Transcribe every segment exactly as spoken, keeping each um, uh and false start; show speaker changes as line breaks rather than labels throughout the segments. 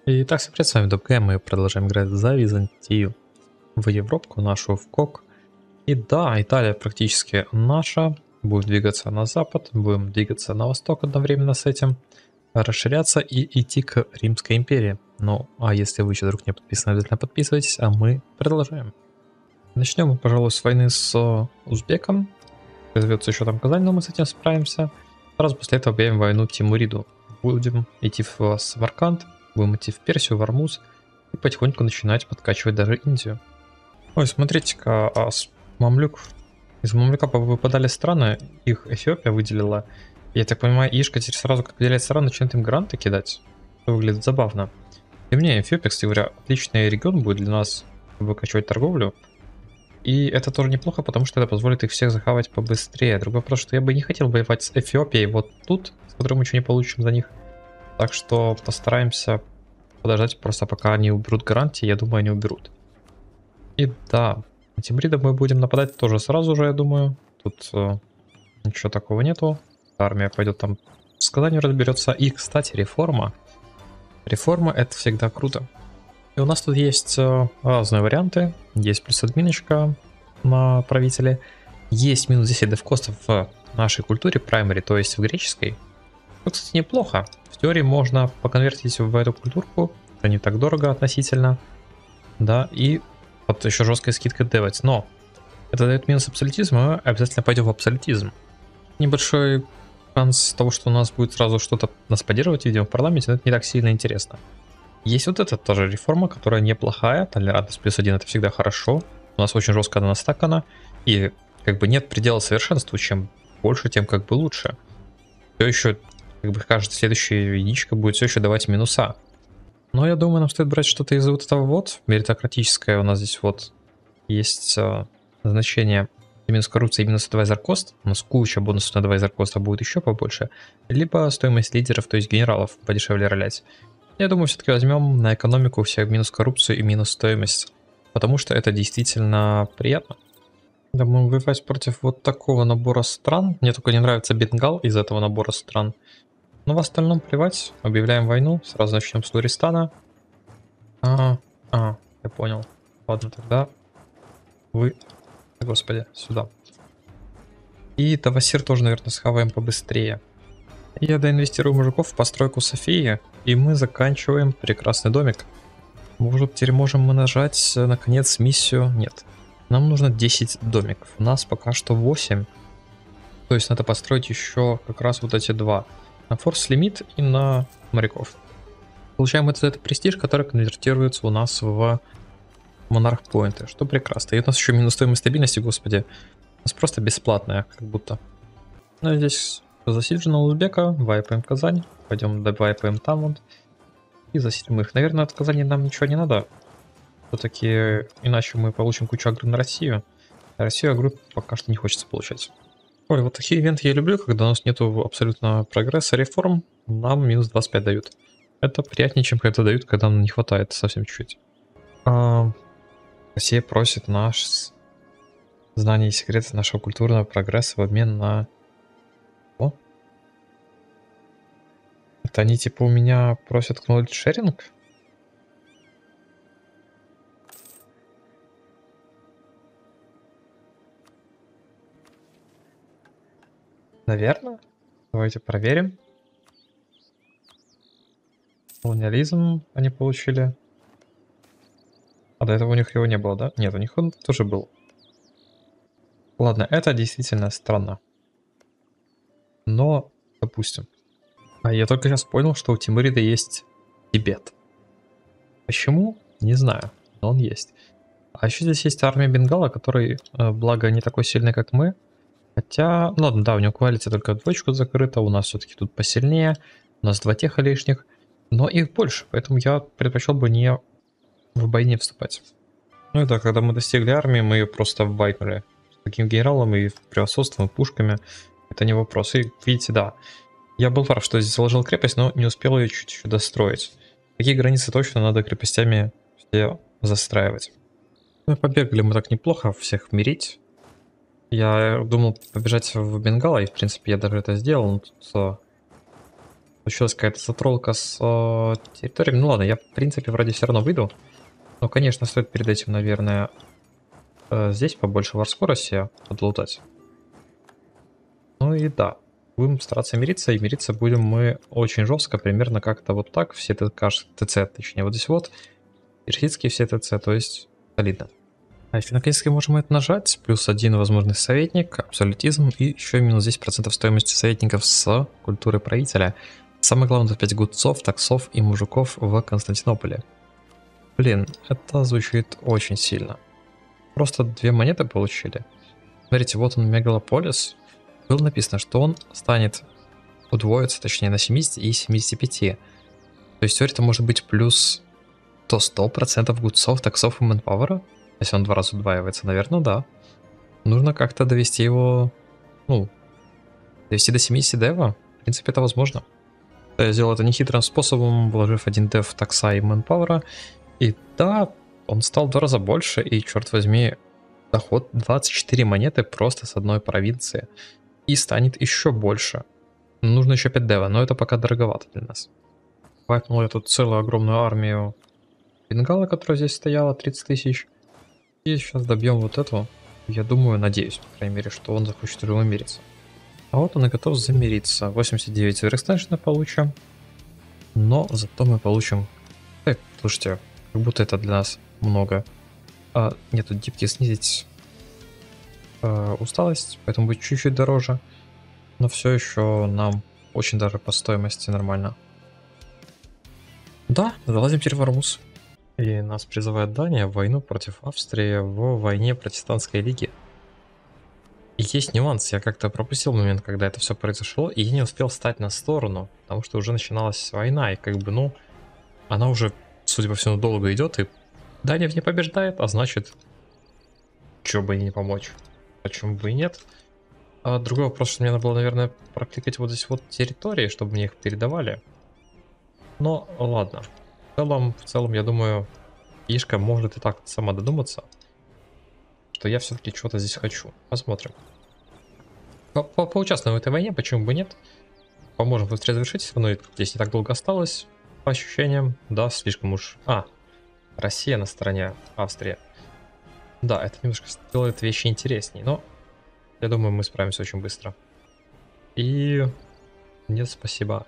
Итак, всем привет, с вами ДПК, мы продолжаем играть за Византию в Европку, нашу в КОК. И да, Италия практически наша, будем двигаться на запад, будем двигаться на восток одновременно с этим, расширяться и идти к Римской империи. Ну, а если вы еще вдруг не подписаны, обязательно подписывайтесь, а мы продолжаем. Начнем мы, пожалуй, с войны с узбеком, зовется еще там Казань, но мы с этим справимся. Сразу после этого объявим войну Тимуриду. Будем идти в Самарканд, будем идти в Персию, в Армуз и потихоньку начинать подкачивать даже Индию. Ой, смотрите-ка, а с Мамлюк... Из Мамлюка выпадали страны, их Эфиопия выделила. Я так понимаю, Ишка теперь сразу, как выделяет страны, начинает им гранты кидать. Это выглядит забавно. И мне Эфиопия, кстати говоря, отличный регион будет для нас, чтобы выкачивать торговлю. И это тоже неплохо, потому что это позволит их всех захавать побыстрее. Другой вопрос, что я бы не хотел воевать с Эфиопией вот тут, с которым мы ничего не получим за них. Так что постараемся подождать просто пока они уберут гарантии, я думаю, они уберут. И да, на Тимрида мы будем нападать тоже сразу же, я думаю. Тут э, ничего такого нету. Армия пойдет там с Казанью разберется. И, кстати, реформа. Реформа это всегда круто. И у нас тут есть э, разные варианты. Есть плюс админочка на правителе. Есть минус десять девкостов в нашей культуре, праймари, то есть в греческой. Ну, кстати, неплохо. В теории можно поконвертить в эту культурку. Это не так дорого относительно. Да, и вот еще жесткая скидка девать. Но это дает минус абсолютизма, мы обязательно пойдем в абсолютизм. Небольшой шанс того, что у нас будет сразу что-то нас поддерживать, видимо, в парламенте, но это не так сильно интересно. Есть вот эта тоже реформа, которая неплохая. Толерантность плюс один это всегда хорошо. У нас очень жестко она настакана. И как бы нет предела совершенству. Чем больше, тем как бы лучше. Все еще, как бы кажется, следующая единичка будет все еще давать минуса. Но я думаю, нам стоит брать что-то из вот этого вот. Меритократическое у нас здесь вот есть э, значение минус коррупция и минус адвайзер кост. У нас куча бонусов на адвайзер коста будет еще побольше. Либо стоимость лидеров, то есть генералов, подешевле ролять. Я думаю, все-таки возьмем на экономику всех минус коррупцию и минус стоимость. Потому что это действительно приятно. Думаю, воевать против вот такого набора стран. Мне только не нравится Бенгал из этого набора стран. Но в остальном плевать. Объявляем войну. Сразу начнем с Луристана. А, а, я понял. Ладно, тогда вы... Господи, сюда. И Тавасир тоже, наверное, схаваем побыстрее. Я доинвестирую мужиков в постройку Софии, и мы заканчиваем прекрасный домик. Может, теперь можем мы нажать, наконец, миссию? Нет. Нам нужно десять домиков. У нас пока что восемь. То есть надо построить еще как раз вот эти два. На Force Limit и на моряков. Получаем это, это престиж, который конвертируется у нас в Монарх Поинты, что прекрасно. И у нас еще минус стоимость стабильности, господи. У нас просто бесплатная, как будто. Ну, здесь засиджено узбека, вайпаем Казань. Пойдем довайпаем там вот. И засидим их. Наверное, от Казани нам ничего не надо. Все-таки иначе мы получим кучу агро на Россию. А Россию агро пока что не хочется получать. Ой, вот такие ивенты я люблю, когда у нас нету абсолютно прогресса, реформ. Нам минус двадцать пять дают. Это приятнее, чем когда дают, когда нам не хватает совсем чуть-чуть. А, Россия просит наш знание и секреты нашего культурного прогресса в обмен на... О? Это они типа у меня просят knowledge sharing? Наверное. Давайте проверим. Колониализм они получили. А до этого у них его не было, да? Нет, у них он тоже был. Ладно, это действительно странно. Но, допустим. А я только сейчас понял, что у Тимурида есть Тибет. Почему? Не знаю, но он есть. А еще здесь есть армия Бенгала, который, благо, не такой сильный, как мы. Хотя, ну ладно, да, у него коалиция только двоечку закрыта, у нас все-таки тут посильнее. У нас два теха лишних, но их больше, поэтому я предпочел бы не в бойне вступать. Ну и да, когда мы достигли армии, мы ее просто вайпнули. С таким генералом и превосходством, и пушками. Это не вопрос. И видите, да, я был прав, что здесь заложил крепость, но не успел ее чуть еще достроить. Такие границы точно надо крепостями все застраивать. Ну, побегали мы так неплохо, всех мирить. Я думал побежать в Бенгала, и в принципе я даже это сделал. Но тут Случилась какая-то затролка с э, территориями. Ну ладно, я в принципе вроде все равно выйду. Но, конечно, стоит перед этим, наверное, э, здесь побольше варскорости подлутать. Ну и да, будем стараться мириться, и мириться будем мы очень жестко, примерно как-то вот так, все ТЦ, точнее, вот здесь вот, персидские все ТЦ, то есть солидно. А если наконец-то можем это нажать, плюс один возможный советник, абсолютизм, и еще минус десять процентов стоимости советников с культуры правителя. Самое главное, это пять гудцов, таксов и мужиков в Константинополе. Блин, это звучит очень сильно. Просто две монеты получили. Смотрите, вот он, Мегалополис. Было написано, что он станет удвоиться, точнее, на семьдесят и семьдесят пять. То есть теперь это может быть плюс то сто процентов гудцов, таксов и мэнпауэра. Если он два раза удваивается, наверное, да. Нужно как-то довести его, ну, довести до семидесяти дева. В принципе, это возможно. Я сделал это нехитрым способом, вложив один дев такса и мэнпауэра. И да, он стал в два раза больше, и, черт возьми, доход двадцать четыре монеты просто с одной провинции. И станет еще больше. Нужно еще пять дева, но это пока дороговато для нас. Вайпнул я тут целую огромную армию бенгала, которая здесь стояла, тридцать тысяч. И сейчас добьем вот эту. Я думаю, надеюсь, по крайней мере, что он захочет уже умириться. А вот он и готов замириться. восемьдесят девять верэкстеншена получим. Но зато мы получим... Эй, слушайте, как будто это для нас много. А, нет, тут дипки снизить э, усталость, поэтому будет чуть-чуть дороже. Но все еще нам очень даже по стоимости нормально. Да, залазим теперь в Армуз. И нас призывает Дания в войну против Австрии в войне протестантской лиги. И есть нюанс, я как-то пропустил момент, когда это все произошло, и я не успел встать на сторону, потому что уже начиналась война, и как бы, ну, она уже, судя по всему, долго идет, и Дания в ней побеждает, а значит, чё бы ей не помочь, почему бы и нет. А другой вопрос, что мне надо было, наверное, прокликать вот здесь вот территории, чтобы мне их передавали. Но ладно, в целом, в целом, я думаю, Ишка может и так сама додуматься, что я все-таки что-то здесь хочу. Посмотрим. По -по Поучаствуем в этой войне, почему бы нет? Поможем быстрее завершить, все равно здесь не так долго осталось, по ощущениям. Да, слишком уж... А, Россия на стороне Австрии. Да, это немножко делает вещи интереснее, но я думаю, мы справимся очень быстро. И... Нет, спасибо.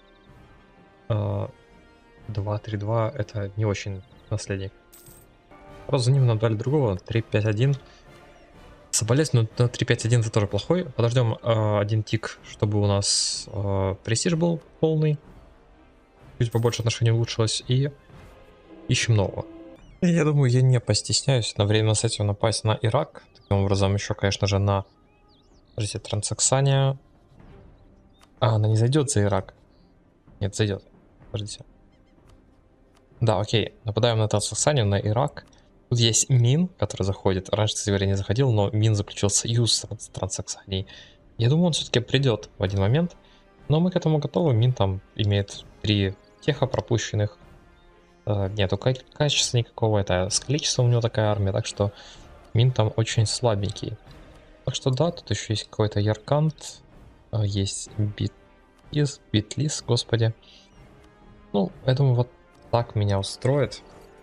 два три два это не очень наследник. Просто за ним нам дали другого, три пять один. Соболезную, но три пять один это тоже плохой. Подождем э, один тик, чтобы у нас э, престиж был полный. Чуть побольше отношений улучшилось. И ищем нового. И я думаю, я не постесняюсь на время с этим напасть на Ирак. Таким образом, еще, конечно же, на... Подождите, Трансаксания. А, она не зайдет за Ирак. Нет, зайдет. Подождите. Да, окей. Нападаем на Трансаксанию, на Ирак. Тут есть Мин, который заходит. Раньше, кстати говоря, не заходил, но Мин заключил союз с Трансаксанией. Я думаю, он все-таки придет в один момент. Но мы к этому готовы. Мин там имеет три теха пропущенных. Нету качества никакого. Это с количеством у него такая армия. Так что Мин там очень слабенький. Так что да, тут еще есть какой-то Яркант. Есть Битлис, Битлис, господи. Ну, я думаю, вот так меня устроит.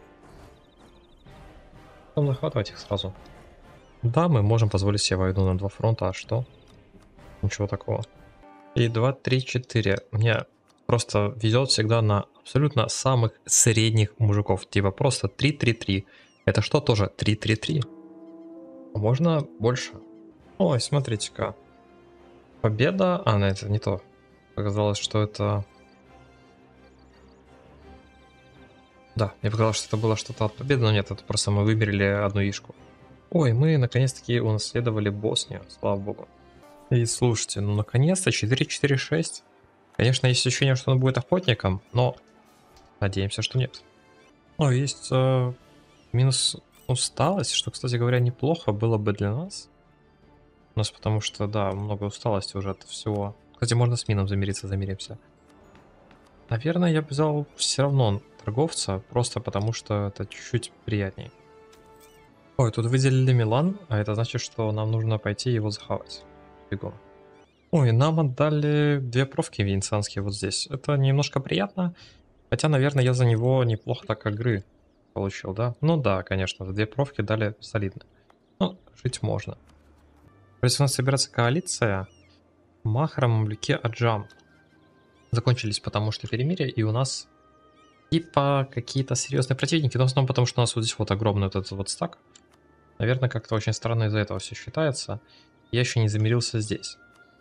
Там захватывать их сразу. Да, мы можем позволить себе войну на два фронта, а что? Ничего такого. И два, три, четыре. Мне просто везет всегда на абсолютно самых средних мужиков. Типа просто три три три. Это что тоже три три три? Можно больше. Ой, смотрите-ка. Победа. А, ну это не то. Показалось, что это... Да, мне показалось, что это было что-то от победы, но нет, это просто мы выбрали одну ишку. Ой, мы наконец-таки унаследовали Боснию, слава богу. И слушайте, ну наконец-то четыре четыре шесть. Конечно, есть ощущение, что он будет охотником, но надеемся, что нет. О, есть э, минус усталость, что, кстати говоря, неплохо было бы для нас. У нас потому что, да, много усталости уже от всего. Кстати, можно с Мином замириться, замиримся. Наверное, я бы взял все равно торговца, просто потому что это чуть-чуть приятней. Ой, тут выделили Милан, а это значит, что нам нужно пойти его захавать. Бегом. Ой, нам отдали две провки венецианские вот здесь. Это немножко приятно. Хотя, наверное, я за него неплохо так игры получил, да? Ну да, конечно, две провки дали солидно. Ну, жить можно. То есть у нас собирается коалиция. Махра, Мамлюки, Аджам. Закончились потому что перемирие, и у нас типа какие-то серьезные противники. Но в основном потому, что у нас вот здесь вот огромный вот этот вот стак. Наверное, как-то очень странно из-за этого все считается. Я еще не замирился здесь.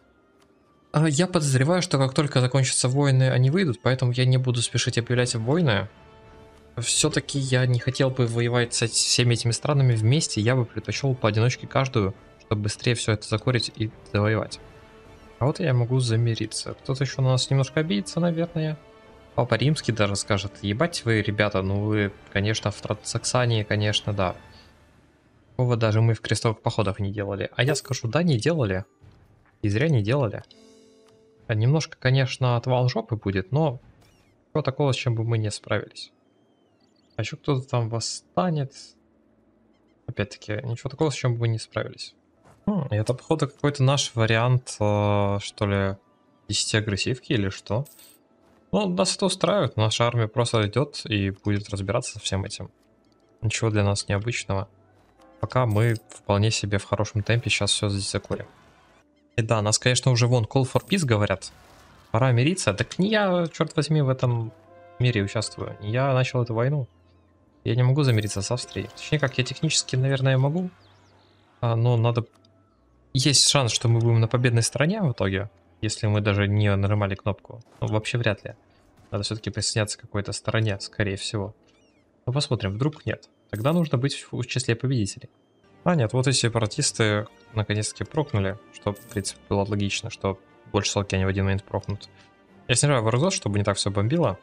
А, Я подозреваю, что как только закончатся войны, они выйдут, поэтому я не буду спешить объявлять войны. Все-таки я не хотел бы воевать со всеми этими странами вместе, я бы предпочел поодиночке каждую, чтобы быстрее все это закорить и завоевать. А вот я могу замириться. Кто-то еще на нас немножко обидится, наверное. Папа Римский даже скажет: ебать вы, ребята, ну вы, конечно, в Саксании, конечно, да. Такого даже мы в крестовых походах не делали. А я скажу: да, не делали. И зря не делали. А немножко, конечно, отвал жопы будет, но ничего такого, с чем бы мы не справились. А еще кто-то там восстанет. Опять-таки, ничего такого, с чем бы мы не справились. Хм, это, походу, какой-то наш вариант, э, что ли, десяти агрессивки или что? Ну, нас это устраивает. Наша армия просто идет и будет разбираться со всем этим. Ничего для нас необычного. Пока мы вполне себе в хорошем темпе сейчас все здесь закурим. И да, нас, конечно, уже вон Call for Peace говорят. Пора мириться. Так не я, черт возьми, в этом мире участвую. Не я начал эту войну. Я не могу замириться с Австрией. Точнее, как я технически, наверное, могу. А, но надо... Есть шанс, что мы будем на победной стороне в итоге. Если мы даже не нажимали кнопку. Ну, вообще вряд ли. Надо все-таки присоединяться к какой-то стороне, скорее всего. Но посмотрим, вдруг нет. Тогда нужно быть в числе победителей. А нет, вот эти сепаратисты наконец-таки прокнули, что, в принципе, было логично, что больше сотки они в один момент прокнут. Я снижаю вырзот, чтобы не так все бомбило.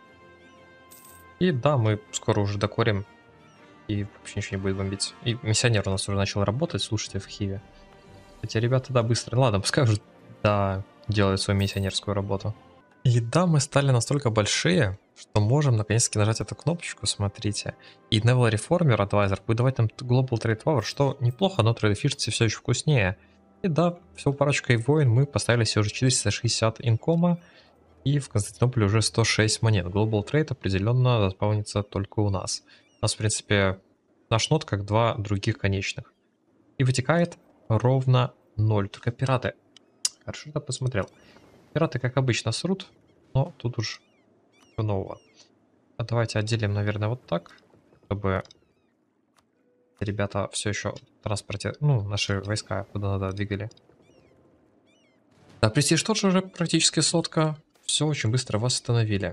И да, мы скоро уже докорим, и вообще ничего не будет бомбить. И миссионер у нас уже начал работать, слушайте, в Киеве. Эти ребята, да, быстро. Ладно, пускай уже, да, делают свою миссионерскую работу. И да, мы стали настолько большие, что можем наконец-таки нажать эту кнопочку, смотрите. И Naval Reformer Advisor будет давать нам Global Trade Power, что неплохо, но Trade Efficiency все еще вкуснее. И да, всего парочкой войн мы поставили себе уже четыреста шестьдесят инкома, и в Константинополе уже сто шесть монет. Global Trade определенно заполнится только у нас. У нас, в принципе, наш нот как два других конечных. И вытекает ровно ноль. Только пираты. Хорошо, что посмотрел. Пираты, как обычно, срут, но тут уж ничего нового. А давайте отделим, наверное, вот так, чтобы ребята все еще в транспорте, ну, наши войска куда надо двигали. Да, престиж тоже уже практически сотка. Все очень быстро восстановили.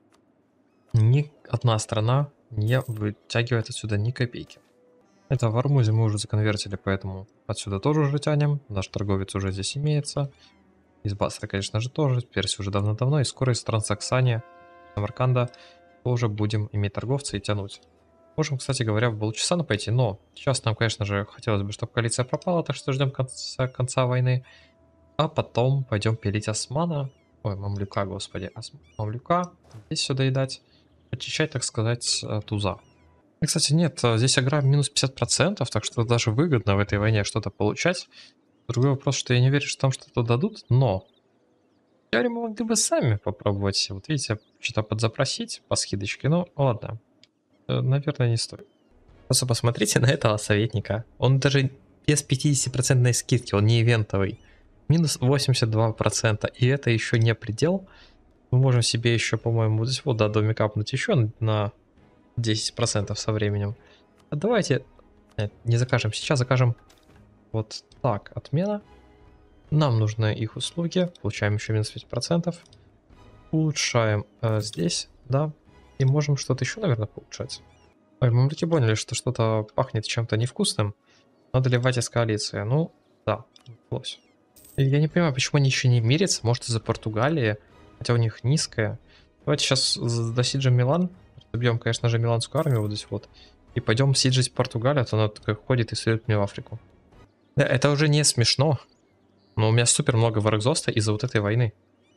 Ни одна страна не вытягивает отсюда ни копейки. Это в Армузе мы уже законвертили, поэтому отсюда тоже уже тянем. Наш торговец уже здесь имеется. Из Басры, конечно же, тоже. Персия уже давно-давно. И скоро из Трансаксания, Самарканда тоже будем иметь торговца и тянуть. Можем, кстати говоря, в Балучисана пойти, но сейчас нам, конечно же, хотелось бы, чтобы коалиция пропала, так что ждем конца, конца войны. А потом пойдем пилить Османа. Ой, Мамлюка, господи. Ос... Мамлюка. Здесь сюда едать. Очищать, так сказать, туза. И, кстати, нет, здесь агра минус пятьдесят процентов, так что даже выгодно в этой войне что-то получать. Другой вопрос, что я не верю, что там что-то дадут, но в теории мы могли бы сами попробовать. Вот видите, что-то подзапросить по скидочке, ну ладно. Наверное, не стоит. Просто посмотрите на этого советника. Он даже без пятидесятипроцентной скидки, он не ивентовый. Минус восемьдесят два процента, и это еще не предел. Мы можем себе еще, по-моему, вот здесь вот до доме капнуть еще на десять процентов со временем. А давайте нет, не закажем, сейчас закажем вот так, отмена. Нам нужны их услуги, получаем еще минус пять процентов. Улучшаем э, здесь, да, и можем что-то еще, наверное, улучшать. Ой, мы вроде поняли, что что-то пахнет чем-то невкусным. Надо ливать из коалиции. Ну, да, удалось. Я не понимаю, почему они еще не мирятся. Может, из-за Португалии, хотя у них низкая. Давайте сейчас досиджим Милан. Добьем, конечно же, миланскую армию вот здесь вот. И пойдем сиджить Португалию, а то она такая ходит и сует мне в Африку. Да, это уже не смешно. Но у меня супер много варэкзоста из-за вот этой войны.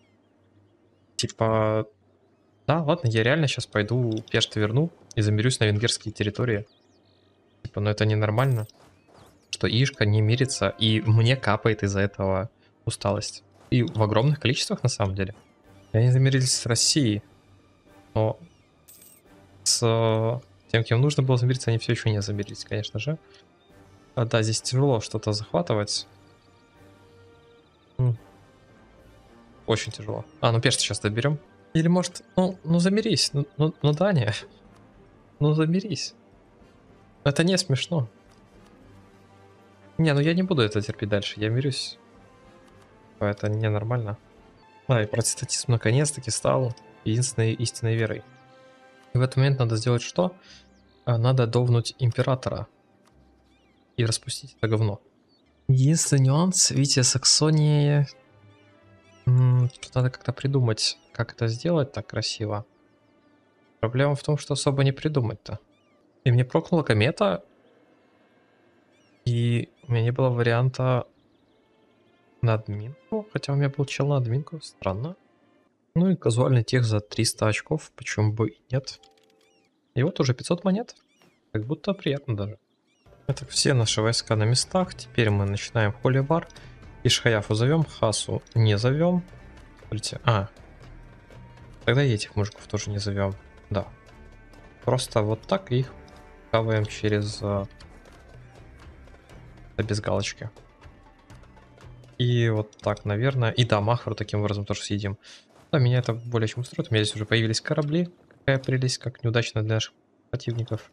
Типа... Да, ладно, я реально сейчас пойду Пешт верну и замирюсь на венгерские территории. Типа, ну это ненормально. Что Ишка не мирится, и мне капает из-за этого усталость. И в огромных количествах, на самом деле. И они замирились с Россией. Но с э, тем, кем нужно было замириться, они все еще не замирились, конечно же. А, да, здесь тяжело что-то захватывать. М, Очень тяжело. А, ну пешцы сейчас доберем. Или может, ну, ну замирись. Ну, ну, ну Дания. Ну замирись. Это не смешно. Не, ну я не буду это терпеть дальше. Я мирюсь. Это ненормально. А, и протестантизм наконец-таки стал единственной истинной верой. И в этот момент надо сделать что? А, надо довнуть императора и распустить это говно. Единственный нюанс, видите, Саксонии... м, Тут надо как-то придумать, как это сделать так красиво. Проблема в том, что особо не придумать-то. И мне прокнула комета, и у меня не было варианта на админку, хотя у меня был чел на админку, странно. Ну и казуальный тех за триста очков, почему бы и нет. И вот уже пятьсот монет, как будто приятно даже. Это все наши войска на местах, теперь мы начинаем холивар. Ишхаяфу зовем, Хасу не зовем. Смотрите, а, тогда и этих мужиков тоже не зовем, да. Просто вот так их каваем через... а, без галочки. И вот так, наверное. И да, Махру таким образом тоже съедим. Да, меня это более чем устроит. У меня здесь уже появились корабли. Какая прелесть, как неудачно для наших противников.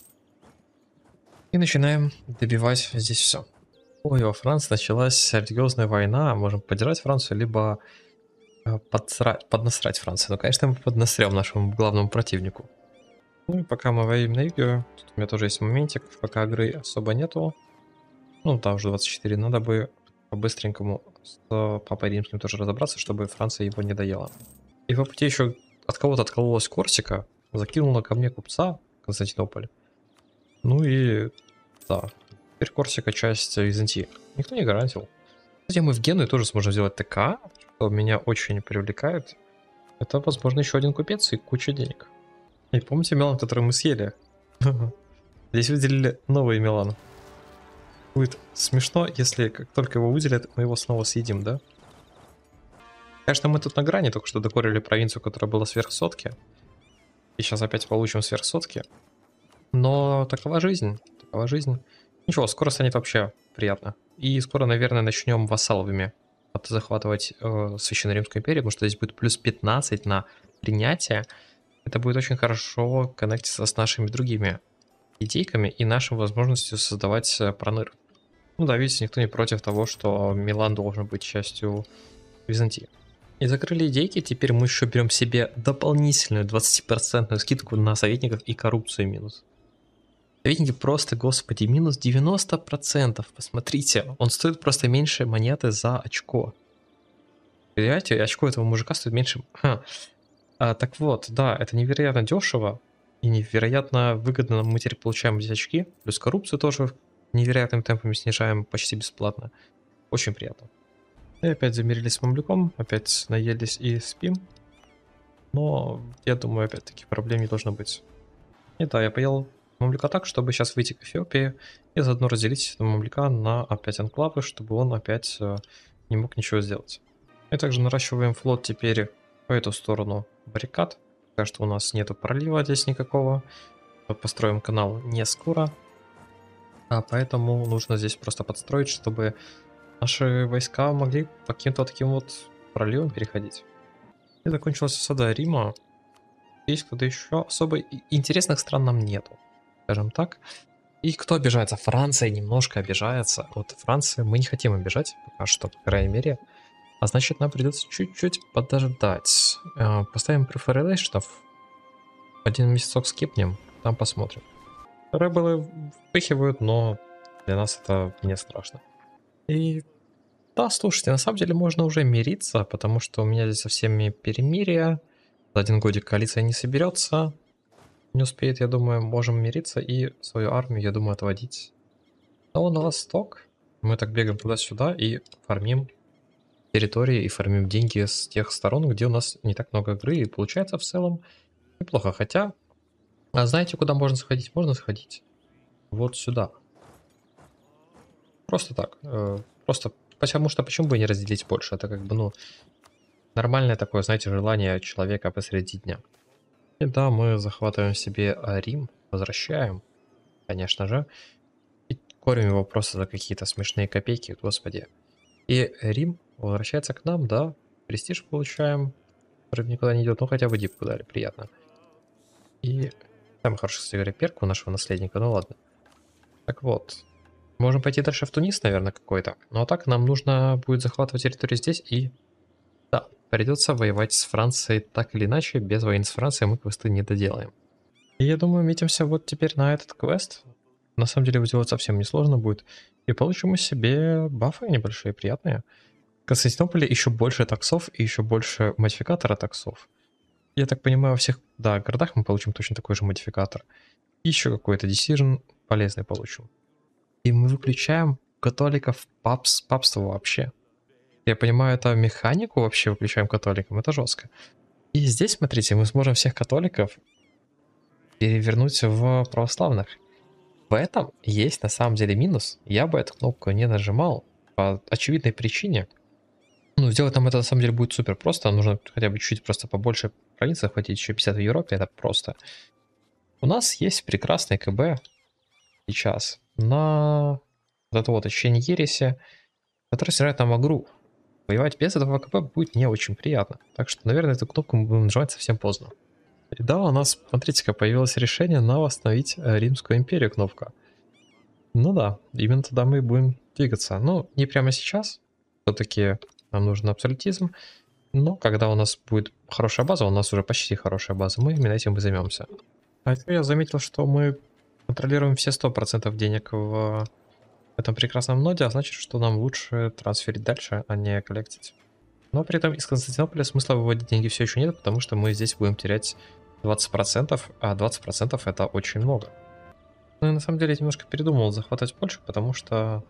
И начинаем добивать здесь все. Ой, во Франции началась серьезная война. Можем поддержать Францию, либо э, подсрать, поднасрать Францию. Ну, конечно, мы поднасрем нашему главному противнику. Ну и пока мы воюем на юге, тут у меня тоже есть моментик. Пока игры особо нету. Ну, там уже двадцать четыре. Надо бы по-быстренькому с Папой Римским тоже разобраться, чтобы Франция его не доела. И по пути еще от кого-то откололась Корсика, закинула ко мне купца Константинополь. Ну и да, теперь Корсика часть Византии. Никто не гарантил. Кстати, мы в Генуе тоже сможем сделать ТК, что меня очень привлекает. Это, возможно, еще один купец и куча денег. И помните Милан, который мы съели? Здесь выделили новый Милан. Будет смешно, если как только его выделят, мы его снова съедим, да? Конечно, мы тут на грани только что докорили провинцию, которая была сверх сотки. И сейчас опять получим сверх сотки. Но такова жизнь. Такова жизнь. Ничего, скоро станет вообще приятно. И скоро, наверное, начнем вассаловыми захватывать э, Священную Римскую империю, потому что здесь будет плюс пятнадцать на принятие. Это будет очень хорошо коннектиться с нашими другими идейками и нашей возможностью создавать э, проныр. Ну да, видите, никто не против того, что Милан должен быть частью Византии. И закрыли идейки, теперь мы еще берем себе дополнительную двадцатипроцентную скидку на советников и коррупцию минус. Советники просто, господи, минус девяносто процентов. Посмотрите, он стоит просто меньше монеты за очко. Понимаете, очко этого мужика стоит меньше... Ха. А, так вот, да, это невероятно дешево и невероятно выгодно. Мы теперь получаем эти очки, плюс коррупцию тоже невероятными темпами снижаем почти бесплатно. Очень приятно. И опять замерились с мамлюком, опять наелись и спим. Но я думаю, опять-таки проблем не должно быть. И да, я поел мамлюка так, чтобы сейчас выйти к Эфиопии и заодно разделить мамлюка на опять анклавы, чтобы он опять э, не мог ничего сделать. И также наращиваем флот теперь по эту сторону баррикад. Пока что у нас нету пролива здесь никакого. Построим канал не скоро. А поэтому нужно здесь просто подстроить, чтобы наши войска могли по каким-то таким вот проливам переходить. И закончилась осада Рима. Есть кто-то еще особо интересных стран нам нету, скажем так. И кто обижается? Франция немножко обижается. Вот Франция мы не хотим обижать, пока что, по крайней мере. А значит, нам придется чуть-чуть подождать. Поставим преференшнов. Один месяцок скипнем, там посмотрим. Ребелы впыхивают, но для нас это не страшно. И да, слушайте, на самом деле можно уже мириться, потому что у меня здесь со всеми перемирие. За один годик коалиция не соберется. Не успеет, я думаю, можем мириться и свою армию, я думаю, отводить. Но на восток мы так бегаем туда-сюда и фармим территории и фармим деньги с тех сторон, где у нас не так много игры. И получается в целом неплохо. Хотя, а знаете, куда можно сходить? Можно сходить вот сюда. Просто так. Просто потому что почему бы не разделить больше? Это как бы, ну, нормальное такое, знаете, желание человека посреди дня. И да, мы захватываем себе а, Рим, возвращаем, конечно же, и кормим его просто за какие-то смешные копейки, господи. И Рим возвращается к нам, да, престиж получаем, который никуда не идет, ну хотя бы дипку дали, приятно. И самый хороший, кстати говоря, перк у нашего наследника, ну ладно. Так вот, можем пойти дальше в Тунис, наверное, какой-то. Ну а так нам нужно будет захватывать территорию здесь и... Да, придется воевать с Францией так или иначе, без войны с Францией мы квесты не доделаем. И я думаю, метимся вот теперь на этот квест. На самом деле его сделать совсем несложно будет. И получим мы себе бафы небольшие, приятные. В Константинополе еще больше таксов и еще больше модификатора таксов. Я так понимаю, во всех, да, городах мы получим точно такой же модификатор. И еще какой-то decision полезный получим. И мы выключаем католиков папс, папство вообще. Я понимаю, это механику вообще выключаем католикам, это жестко. И здесь, смотрите, мы сможем всех католиков перевернуть в православных. В этом есть на самом деле минус. Я бы эту кнопку не нажимал по очевидной причине. Ну, сделать нам это на самом деле будет супер просто. Нужно хотя бы чуть-чуть просто побольше провинций захватить, еще пятьдесят в Европе, это просто. У нас есть прекрасный КБ сейчас на вот это вот ощущение ереси, который снижает нам агру. Воевать без этого КБ будет не очень приятно. Так что, наверное, эту кнопку мы будем нажимать совсем поздно. И да, у нас, смотрите-ка, появилось решение на восстановить Римскую империю кнопка. Ну да, именно туда мы и будем двигаться. Ну, не прямо сейчас. Все-таки нам нужен абсолютизм. Но когда у нас будет хорошая база, у нас уже почти хорошая база, мы именно этим и займемся. А еще я заметил, что мы контролируем все сто процентов денег в этом прекрасном ноде, а значит, что нам лучше трансферить дальше, а не коллектить. Но при этом из Константинополя смысла выводить деньги все еще нет, потому что мы здесь будем терять двадцать процентов, а двадцать процентов это очень много. Ну и на самом деле я немножко передумал захватывать Польшу, потому что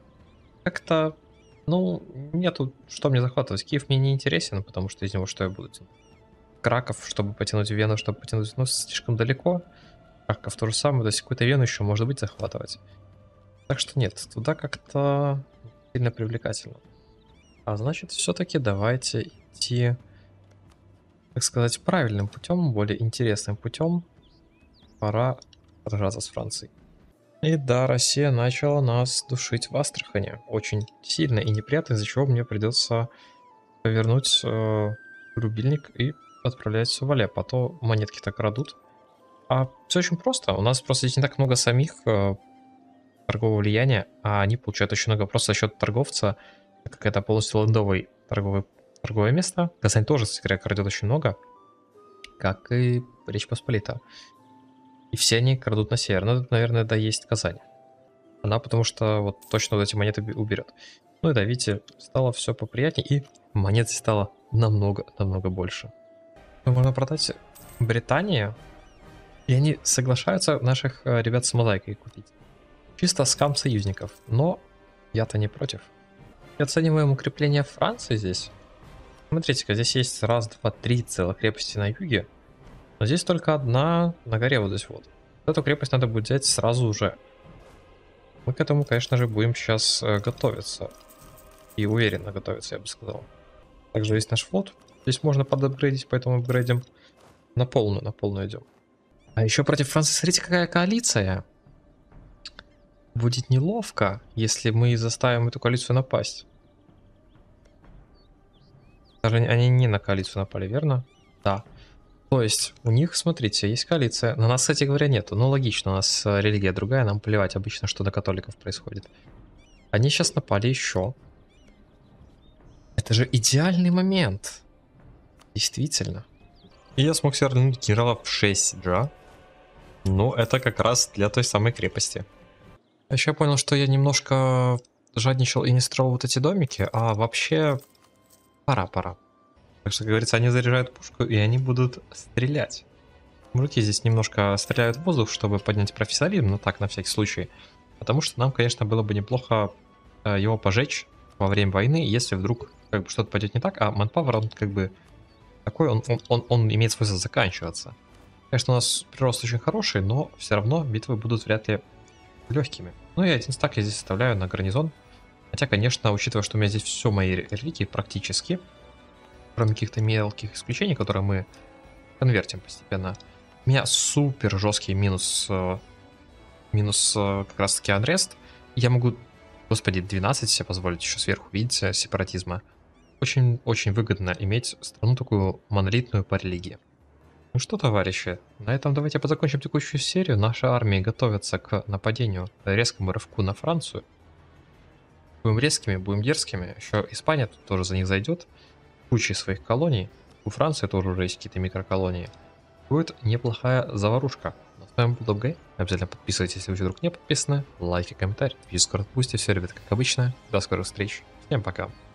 как-то, ну, нету что мне захватывать. Киев мне не интересен, потому что из него что я буду тянуть? Краков, чтобы потянуть Вену, чтобы потянуть, ну, слишком далеко. Краков то же самое, то есть какую-то Вену еще может быть захватывать. Так что нет, туда как-то сильно привлекательно. А значит, все-таки давайте идти, так сказать, правильным путем, более интересным путем. Пора сражаться с Францией. И да, Россия начала нас душить в Астрахани. Очень сильно и неприятно, из-за чего мне придется повернуть э, рубильник и отправлять в Алеппо. А то монетки так крадут. А все очень просто. У нас просто здесь не так много самих э, торгового влияния, а они получают очень много просто за счет торговца, так как это полностью лендовый торговый, торговое место. Казань тоже, кстати говоря, крадет очень много, как и Речь Посполита. И все они крадут на север. Ну, это, наверное, да, есть Казань. Она потому что вот точно вот эти монеты уберет. Ну и да, видите, стало все поприятнее, и монет стало намного-намного больше. Можно продать Британии, и они соглашаются наших ребят с мозаикой купить. Чисто скам союзников, но я-то не против. И оцениваем укрепление Франции здесь. Смотрите-ка, здесь есть раз, два, три целых крепости на юге. Но здесь только одна на горе вот здесь вот. Эту крепость надо будет взять сразу уже. Мы к этому, конечно же, будем сейчас э, готовиться. И уверенно готовиться, я бы сказал. Также есть наш флот. Здесь можно подапгрейдить, поэтому апгрейдим на полную, на полную идем. А еще против Франции, смотрите, какая коалиция. Будет неловко, если мы заставим эту коалицию напасть. Даже они не на коалицию напали, верно? Да. То есть у них, смотрите, есть коалиция. На нас, кстати говоря, нету. Ну, логично, у нас религия другая, нам плевать обычно, что на католиков происходит. Они сейчас напали еще. Это же идеальный момент. Действительно. И я смог себе вернуть генералов в шесть джа. Ну, это как раз для той самой крепости. А еще я понял, что я немножко жадничал и не строил вот эти домики, а вообще пора-пора. Так что, как говорится, они заряжают пушку, и они будут стрелять. Мужики здесь немножко стреляют в воздух, чтобы поднять профессионализм, но так, на всякий случай. Потому что нам, конечно, было бы неплохо э, его пожечь во время войны, если вдруг как бы что-то пойдет не так, а манпауэр, он как бы такой, он, он, он, он имеет смысл заканчиваться. Конечно, у нас прирост очень хороший, но все равно битвы будут вряд ли легкими. Ну и один стак я здесь оставляю на гарнизон. Хотя, конечно, учитывая, что у меня здесь все мои религии практически, кроме каких-то мелких исключений, которые мы конвертим постепенно, у меня супер жесткий минус, э, минус э, как раз таки Unrest. Я могу, господи, двенадцать себе позволить еще сверху, видите, сепаратизма. Очень-очень выгодно иметь страну такую монолитную по религии. Ну что, товарищи, на этом давайте закончим текущую серию. Наша армия готовится к нападению, резкому рывку на Францию. Будем резкими, будем дерзкими. Еще Испания тут тоже за них зайдет. Кучей своих колоний. У Франции тоже уже есть какие-то микроколонии. Будет неплохая заварушка. Ну, с вами был Добгай. Обязательно подписывайтесь, если вы вдруг не подписаны. Лайки, комментарии. Дискорд, пусть все, ребят, как обычно. До скорых встреч. Всем пока.